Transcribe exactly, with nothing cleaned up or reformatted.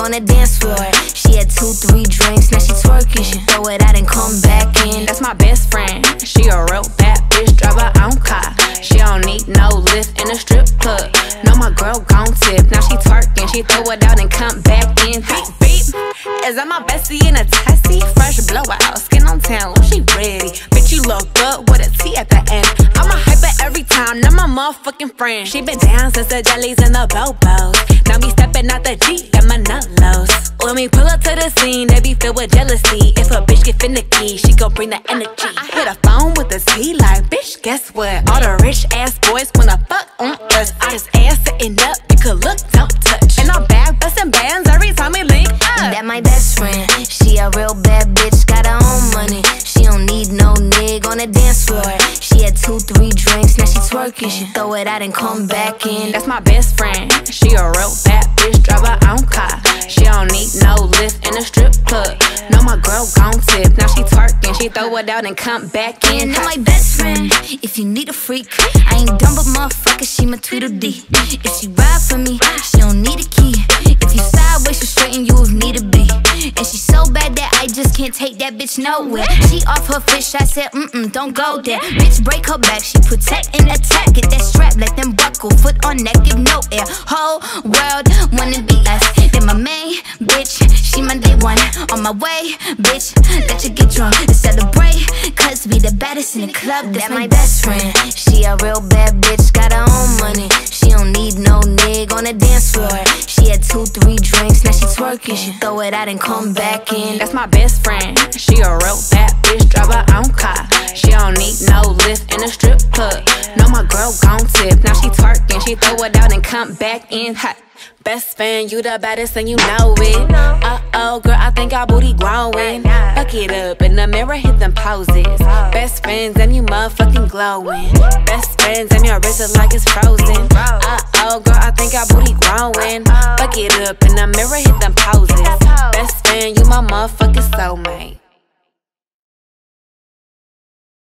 on the dance floor. She had two, three drinks, now she twerking. She throw it out and come back in. That's my best friend. She a real bad bitch, drive her own car. She don't need no lift in a strip club. No, my girl gon' tip. Now she twerking, she throw it out and come back in. Beep, beep. Is that my bestie in a tessie? Fresh blowout, skin on town, she ready. Bitch, you look good with a T at the end. I'm a hyper every time, not my motherfucking friend. She been down since the jellies and the bobos. Now me stepping out the Jeep, got my nut lows. When we pull up to the scene, they be filled with jealousy. If a bitch get finicky, she gon' bring the energy. I hit a phone with a T like, bitch, guess what? All the rich ass boys wanna fuck on us. I just ass sitting up, you could look, don't touch. And I'm back bustin' bands every time we link up. That my best friend, she a real bad bitch, got her own money. She don't need no nigga on the dance floor. She had two, three drinks, now she twerking. She throw it out and come back in. That's my best friend, she a real bad bitch, drive her own car. She don't need no lift in a strip club. No, my girl gon' tip. Now she twerking, she throw it out and come back in. That my best friend, if you need a freak, I ain't dumb but motherfucker, she my Tweedledee. If she ride for me, she don't need a key. If you sideways, she straighten you if need to be. And she so bad that I just can't take that bitch nowhere. She off her fish, I said, mm-mm, don't go there. Bitch, break her back, she protect and attack. Get that strap, let them buckle, foot on neck, give no air. Whole world wanna be us. Then my main bitch, she my day one. On my way, bitch, let you get drunk and celebrate, cause we the baddest in the club. That's my best friend, she a real bad bitch, got her own money. She don't need no nigga on the dance floor. She had two, three drinks, now she twerking. She throw it out and come back in. That's my best friend, she a real bad bitch, drive her own car. She don't need no lift in a strip club. No, my girl gon' tip. Now she twerking, she throw it out and come back in hot. Best friend, you the baddest and you know it. Uh-oh, girl, I think our booty growing. Fuck it up, in the mirror, hit them poses. Best friends and you motherfucking glowing. Best friends and your wrist is like it's frozen. Uh-oh, girl, I think our booty growing. Fuck it up, in the mirror, hit them poses. Best friend, you my motherfucking soulmate.